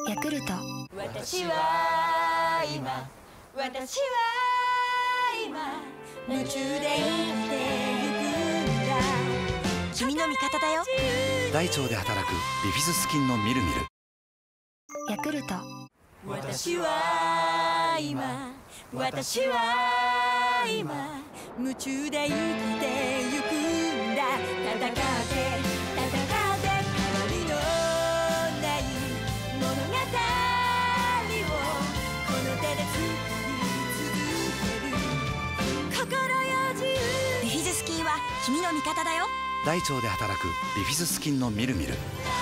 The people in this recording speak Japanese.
ヤクルト。 私は今夢中で生きてゆくんだ。君の味方だよ。 大腸で働くビフィズス菌のみるみる。 ヤクルト。 私は今夢中で生きてゆくんだ。戦って変わりのない物語をこの手で作り続ける。心よ自由。ビフィズス菌は君の味方だよ。 大腸で働くビフィズス菌のみるみる。